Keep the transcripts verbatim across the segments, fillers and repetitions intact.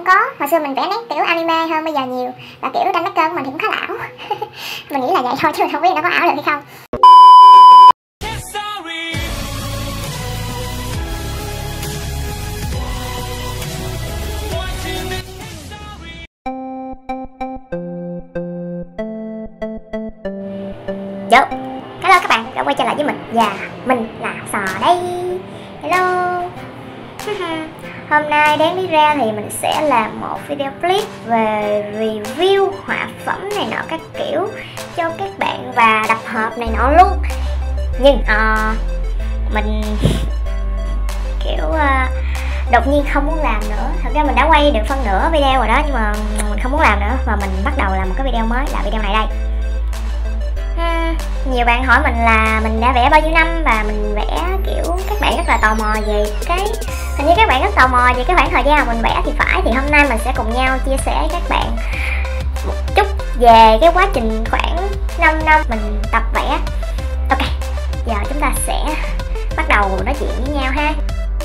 Có, hồi xưa mình vẽ nét kiểu anime hơn bây giờ nhiều. Và kiểu tranh maker của mình thì cũng khá là ảo. Mình nghĩ là vậy thôi chứ mình không biết nó có ảo được hay không. Yo, hello các bạn đã quay trở lại với mình. Và mình là Sò đây. Hello. Hôm nay đến đi ra thì mình sẽ làm một video clip về review họa phẩm này nọ các kiểu cho các bạn và đập hộp này nọ luôn. Nhưng uh, mình kiểu uh, đột nhiên không muốn làm nữa. Thật ra mình đã quay được phân nửa video rồi đó, nhưng mà mình không muốn làm nữa và mình bắt đầu làm một cái video mới, là video này đây. Hmm, nhiều bạn hỏi mình là mình đã vẽ bao nhiêu năm và mình vẽ kiểu các bạn rất là tò mò về cái hình như các bạn rất tò mò về cái khoảng thời gian mà mình vẽ thì phải, thì hôm nay mình sẽ cùng nhau chia sẻ với các bạn một chút về cái quá trình khoảng năm năm mình tập vẽ. Ok, giờ chúng ta sẽ bắt đầu nói chuyện với nhau ha.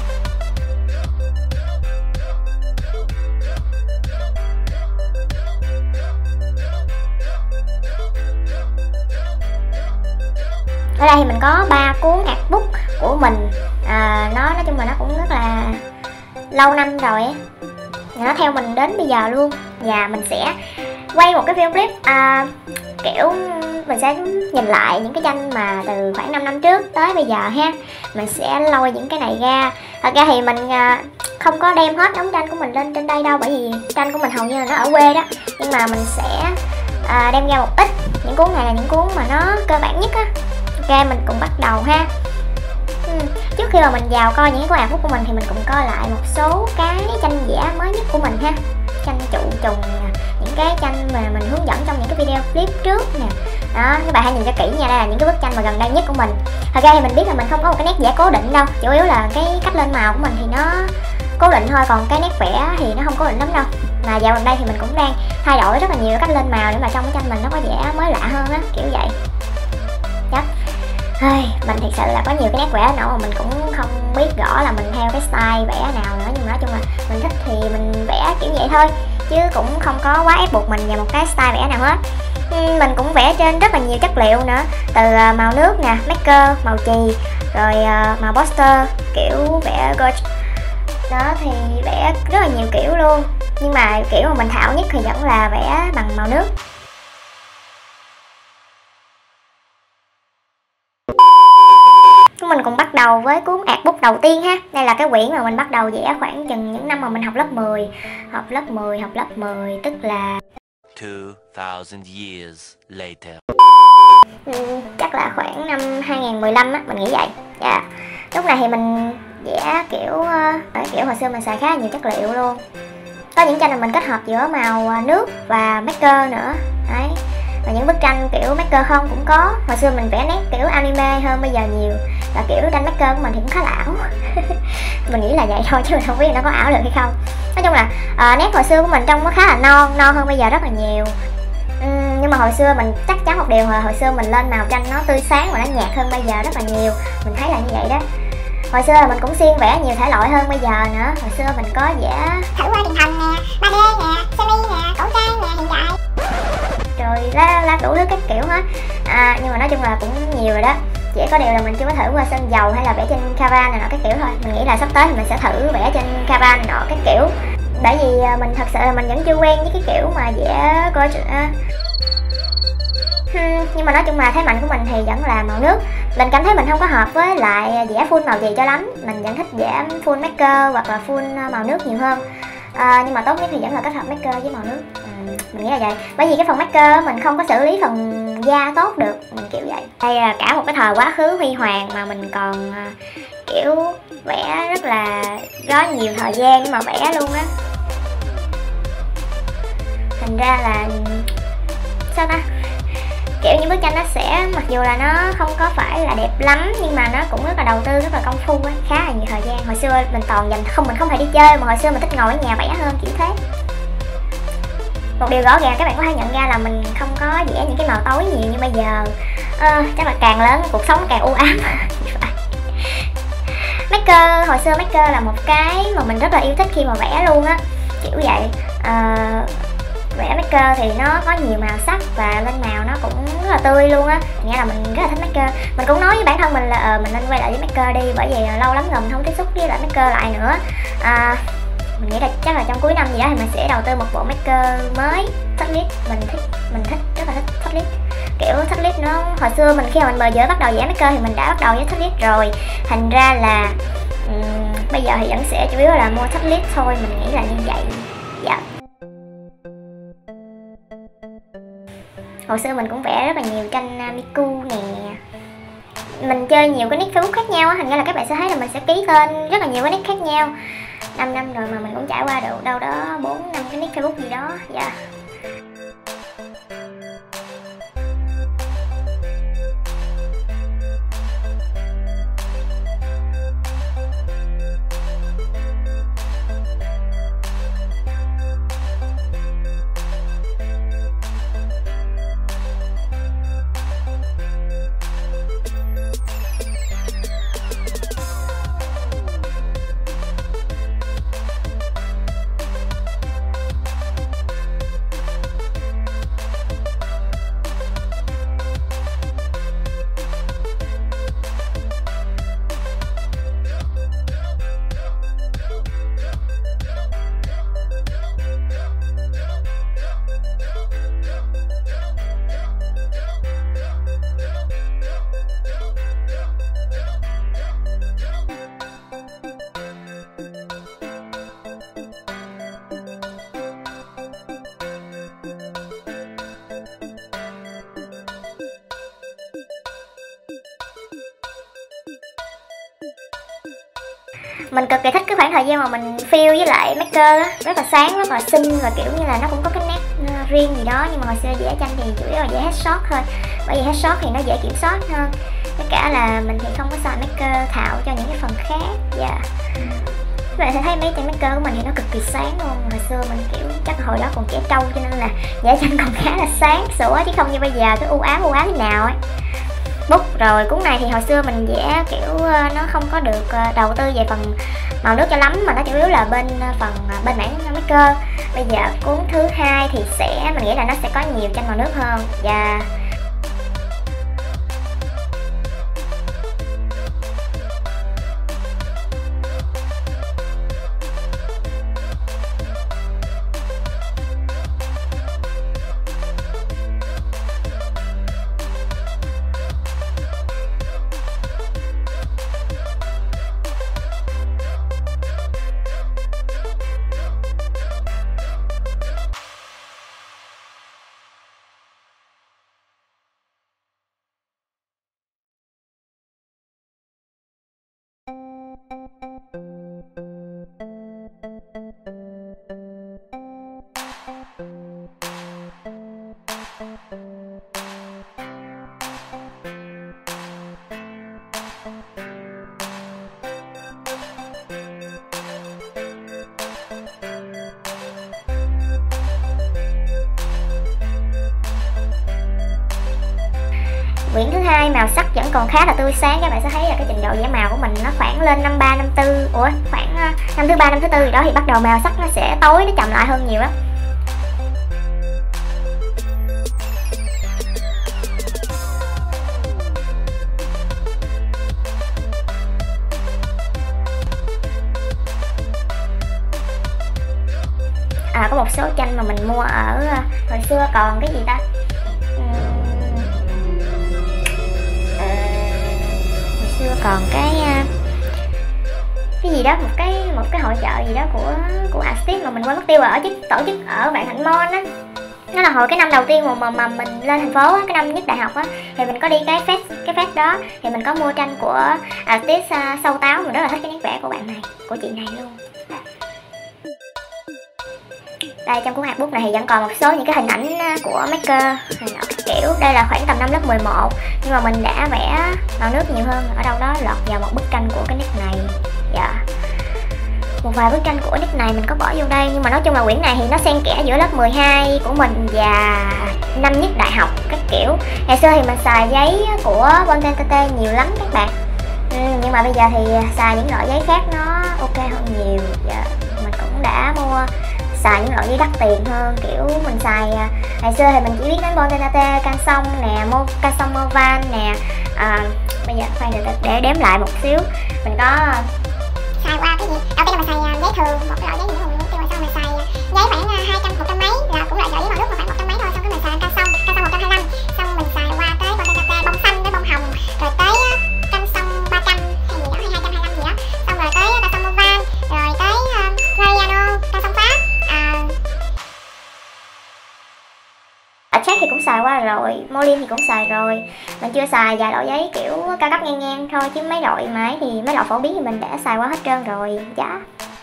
Ở đây thì mình có ba cuốn artbook của mình, à, nó nói chung là nó cũng rất là lâu năm rồi ấy. Nó theo mình đến bây giờ luôn. Và mình sẽ quay một cái video clip à, kiểu mình sẽ nhìn lại những cái tranh mà từ khoảng năm năm trước tới bây giờ ha. Mình sẽ lôi những cái này ra. Thật ra thì mình à, không có đem hết đống tranh của mình lên trên đây đâu, bởi vì tranh của mình hầu như là nó ở quê đó. Nhưng mà mình sẽ à, đem ra một ít. Những cuốn này là những cuốn mà nó cơ bản nhất á. Ok, mình cùng bắt đầu ha. uhm, Trước khi mà mình vào coi những cái artbook của mình thì mình cũng coi lại một số cái tranh vẽ mới nhất của mình ha. Tranh trụ trùng nè, những cái tranh mà mình hướng dẫn trong những cái video clip trước nè. Đó, các bạn hãy nhìn cho kỹ nha, đây là những cái bức tranh mà gần đây nhất của mình. Thật ra thì mình biết là mình không có một cái nét vẽ cố định đâu, chủ yếu là cái cách lên màu của mình thì nó cố định thôi, còn cái nét vẽ thì nó không cố định lắm đâu. Mà dạo gần đây thì mình cũng đang thay đổi rất là nhiều cách lên màu để mà trong cái tranh mình nó có vẻ mới lạ hơn á, kiểu vậy. Chắc Hey, mình thật sự là có nhiều cái nét vẽ nào mà mình cũng không biết rõ là mình theo cái style vẽ nào nữa. Nhưng mà nói chung là mình thích thì mình vẽ kiểu vậy thôi, chứ cũng không có quá ép buộc mình vào một cái style vẽ nào hết. Mình cũng vẽ trên rất là nhiều chất liệu nữa, từ màu nước nè, marker, màu chì, rồi màu poster, kiểu vẽ gouache. Đó thì vẽ rất là nhiều kiểu luôn. Nhưng mà kiểu mà mình thạo nhất thì vẫn là vẽ bằng màu nước. Chúng mình cùng bắt đầu với cuốn artbook đầu tiên ha. Đây là cái quyển mà mình bắt đầu vẽ khoảng chừng những năm mà mình học lớp mười. Học lớp mười, học lớp mười tức là two thousand years later. ừ, chắc là khoảng năm hai nghìn mười lăm á, mình nghĩ vậy. Dạ. Yeah. Lúc này thì mình vẽ kiểu uh, kiểu hồi xưa mình xài khá là nhiều chất liệu luôn. Có những tranh mà mình kết hợp giữa màu nước và marker nữa. Đấy. Và những bức tranh kiểu marker không cũng có. Hồi xưa mình vẽ nét kiểu anime hơn bây giờ nhiều. Và kiểu tranh marker của mình thì cũng khá là ảo. Mình nghĩ là vậy thôi chứ mình không biết nó có ảo được hay không. Nói chung là uh, nét hồi xưa của mình trông nó khá là non, non hơn bây giờ rất là nhiều. uhm, Nhưng mà hồi xưa mình chắc chắn một điều là hồi xưa mình lên màu tranh nó tươi sáng và nó nhạt hơn bây giờ rất là nhiều. Mình thấy là như vậy đó. Hồi xưa là mình cũng xuyên vẽ nhiều thể loại hơn bây giờ nữa. Hồi xưa mình có vẽ thử qua truyền hình nè, ba D nè, semi nè, cổ trang nè, hiện đại, rồi lá, lá đủ thứ các kiểu hết. à, Nhưng mà nói chung là cũng nhiều rồi đó. Chỉ có điều là mình chưa có thử qua sơn dầu hay là vẽ trên Canva này nọ các kiểu thôi. Mình nghĩ là sắp tới thì mình sẽ thử vẽ trên Canva này nọ các kiểu. Bởi vì mình thật sự là mình vẫn chưa quen với cái kiểu mà vẽ gouache. Hmm, nhưng mà nói chung là thế mạnh của mình thì vẫn là màu nước. Mình cảm thấy mình không có hợp với lại vẽ full màu gì cho lắm. Mình vẫn thích vẽ full marker hoặc là full màu nước nhiều hơn. à, Nhưng mà tốt nhất thì vẫn là kết hợp marker với màu nước. à, Mình nghĩ là vậy. Bởi vì cái phần marker mình không có xử lý phần da tốt được, mình kiểu vậy. Đây là cả một cái thời quá khứ huy hoàng mà mình còn à, kiểu vẽ rất là có nhiều thời gian để mà vẽ luôn á. Thành ra là sao ta, kiểu những bức tranh nó sẽ, mặc dù là nó không có phải là đẹp lắm nhưng mà nó cũng rất là đầu tư, rất là công phu ấy, khá là nhiều thời gian. Hồi xưa mình toàn dành không, mình không phải đi chơi mà hồi xưa mình thích ngồi ở nhà vẽ hơn, kiểu thế. Một điều rõ ràng các bạn có thể nhận ra là mình không có vẽ những cái màu tối nhiều như bây giờ. ờ, Chắc là càng lớn cuộc sống càng u ám. Marker, hồi xưa marker là một cái mà mình rất là yêu thích khi mà vẽ luôn á. kiểu vậy. À, vẽ maker thì nó có nhiều màu sắc và lên màu nó cũng rất là tươi luôn á, nghĩa là mình rất là thích maker. Mình cũng nói với bản thân mình là ờ, mình nên quay lại với maker đi, bởi vì lâu lắm rồi mình không tiếp xúc với lại maker lại nữa. À, mình nghĩ là chắc là trong cuối năm gì đó thì mình sẽ đầu tư một bộ maker mới. Touchlist mình thích, mình thích rất là thích Touchlist. Kiểu Touchlist nó hồi xưa mình khi mà mình mới giờ bắt đầu vẽ maker thì mình đã bắt đầu với Touchlist rồi, thành ra là um, bây giờ thì vẫn sẽ chủ yếu là mua Touchlist thôi, mình nghĩ là như vậy. Dạ. Hồi xưa mình cũng vẽ rất là nhiều tranh Miku nè. Mình chơi nhiều cái nick Facebook khác nhau á, thành ra là các bạn sẽ thấy là mình sẽ ký tên rất là nhiều cái nick khác nhau. năm năm rồi mà mình cũng trải qua được đâu đó bốn năm cái nick Facebook gì đó. Dạ. Mình cực kỳ thích cái khoảng thời gian mà mình phiêu với lại maker á, rất là sáng, rất là xinh và kiểu như là nó cũng có cái nét riêng gì đó. Nhưng mà hồi xưa vẽ tranh thì chủ yếu là vẽ headshot thôi, bởi vì headshot thì nó dễ kiểm soát hơn. Với cả là mình thì không có xài maker thạo cho những cái phần khác. Dạ. Yeah. Các bạn sẽ thấy mấy tranh maker của mình thì nó cực kỳ sáng luôn. Hồi xưa mình kiểu chắc hồi đó còn trẻ trâu cho nên là vẽ tranh còn khá là sáng sủa, chứ không như bây giờ cái u ám u ám thế nào ấy. Bút rồi cuốn này thì hồi xưa mình vẽ kiểu nó không có được đầu tư về phần màu nước cho lắm, mà nó chủ yếu là bên phần bên mảng maker. Bây giờ cuốn thứ hai thì sẽ mình nghĩ là nó sẽ có nhiều tranh màu nước hơn. Và quyển thứ hai màu sắc vẫn còn khá là tươi sáng. Các bạn sẽ thấy là cái trình độ vẽ màu của mình nó khoảng lên năm ba năm tư, ủa khoảng năm thứ ba năm thứ tư gì đó thì bắt đầu màu sắc nó sẽ tối, nó chậm lại hơn nhiều đó. À, có một số tranh mà mình mua ở hồi xưa còn cái gì ta, xưa còn cái cái gì đó, một cái một cái hội chợ gì đó của của artist mà mình quên mất tiêu rồi, ở chức tổ chức ở Vạn Hạnh Mall á. Nó là hồi cái năm đầu tiên mà mà, mà mình lên thành phố á, cái năm nhất đại học á, thì mình có đi cái fest cái fest đó thì mình có mua tranh của artist uh, Sâu Táo. Mình rất là thích cái nét vẽ của bạn này, của chị này luôn. Đây, trong cuốn hạt bút này thì vẫn còn một số những cái hình ảnh của maker này nọ kiểu. Đây là khoảng tầm năm lớp mười một, nhưng mà mình đã vẽ màu nước nhiều hơn, ở đâu đó lọt vào một bức tranh của cái nick này. Dạ. Một vài bức tranh của nick này mình có bỏ vô đây, nhưng mà nói chung là quyển này thì nó xen kẽ giữa lớp mười hai của mình và năm nhất đại học các kiểu. Ngày xưa thì mình xài giấy của Bonten tê tê nhiều lắm các bạn, ừ, nhưng mà bây giờ thì xài những loại giấy khác nó ok hơn nhiều. Dạ. Mình cũng đã mua xài những loại giấy đắt tiền hơn, kiểu mình xài à, ngày xưa thì mình chỉ biết đến Bontenate, Canson nè, Mo, Canson Movan nè. À, bây giờ khoan để, để đếm lại một xíu. Mình có xài qua cái gì? Đầu tiên là mình xài giấy thường, một loại giấy nhựa hùng luôn, xong mình xài giấy khoảng hai trăm, một trăm mấy, là cũng loại giấy màu nước mà khoảng một trăm mấy thôi. Xong cái mình xài Canson, Canson một trăm hai mươi lăm, xong mình xài qua tới Bontenate bông xanh với bông hồng, rồi tới Canson ba trăm hay gì đó, hay hai trăm hai mươi lăm gì đó, xong rồi tới Canson Movan, rồi tới uh, Rariano, Canson Pháp. À, Check thì cũng xài qua rồi, Molin thì cũng xài rồi. Mình chưa xài vài loại giấy kiểu cao cấp ngang ngang thôi, chứ mấy loại máy thì mấy loại phổ biến thì mình đã xài qua hết trơn rồi. Dạ.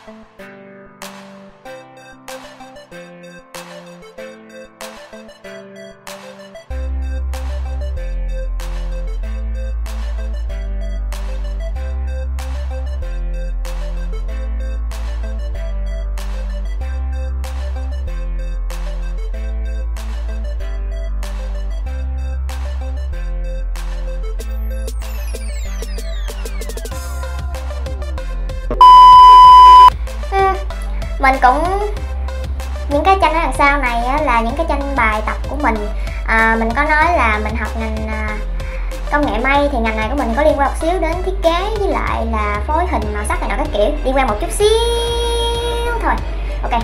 Mình cũng những cái tranh ở đằng sau này á, là những cái tranh bài tập của mình. À, mình có nói là mình học ngành à, công nghệ may, thì ngành này của mình có liên quan một xíu đến thiết kế với lại là phối hình màu sắc này nọ các kiểu, liên quan một chút xíu thôi. Ok.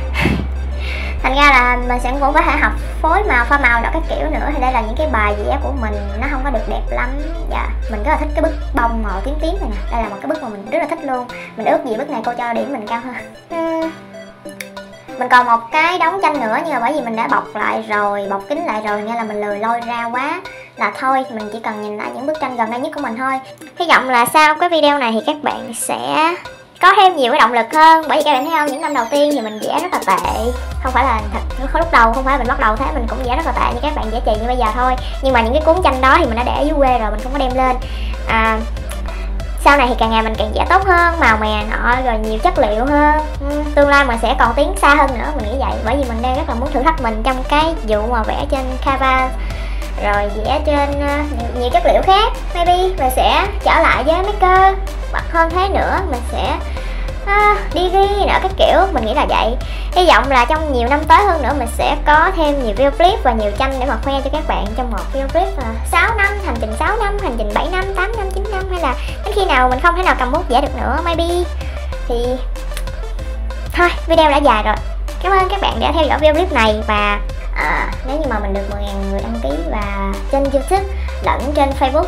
Thành ra là mình sẽ cũng có thể học phối màu, pha màu đó các kiểu nữa. Thì đây là những cái bài vẽ của mình, nó không có được đẹp lắm. Dạ, mình rất là thích cái bức bông màu tím tím này nè. Đây là một cái bức mà mình rất là thích luôn. Mình ước gì bức này cô cho điểm mình cao hơn. uhm. Mình còn một cái đống tranh nữa, nhưng mà bởi vì mình đã bọc lại rồi, bọc kín lại rồi, nên là mình lười lôi ra quá là thôi. Mình chỉ cần nhìn lại những bức tranh gần đây nhất của mình thôi. Hy vọng là sau cái video này thì các bạn sẽ có thêm nhiều cái động lực hơn. Bởi vì các bạn thấy không, những năm đầu tiên thì mình vẽ rất là tệ. Không phải là thật, lúc đầu không phải mình bắt đầu thế, mình cũng vẽ rất là tệ như các bạn vẽ chì như bây giờ thôi. Nhưng mà những cái cuốn tranh đó thì mình đã để ở dưới quê rồi, mình không có đem lên. à, Sau này thì càng ngày mình càng vẽ tốt hơn, màu mè nọ, rồi nhiều chất liệu hơn. ừ, Tương lai mình sẽ còn tiến xa hơn nữa, mình nghĩ vậy. Bởi vì mình đang rất là muốn thử thách mình trong cái vụ mà vẽ trên Canva, rồi vẽ trên uh, nhiều chất liệu khác. Maybe mình sẽ trở lại với Maker, hoặc hơn thế nữa mình sẽ à, đi ghi nữa các kiểu. Mình nghĩ là vậy. Hy vọng là trong nhiều năm tới hơn nữa mình sẽ có thêm nhiều video clip và nhiều tranh để mà khoe cho các bạn trong một video clip là sáu năm, hành trình sáu năm, hành trình bảy năm, tám năm, chín năm, hay là đến khi nào mình không thể nào cầm bút vẽ được nữa maybe. Thì thôi, video đã dài rồi. Cảm ơn các bạn đã theo dõi video clip này. Và à, nếu như mà mình được mười nghìn người đăng ký và trên YouTube lẫn trên Facebook,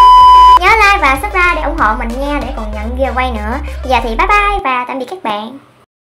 nhớ like và subscribe để ủng hộ mình nha, để còn nhận giveaway nữa. Bây giờ thì bye bye và tạm biệt các bạn.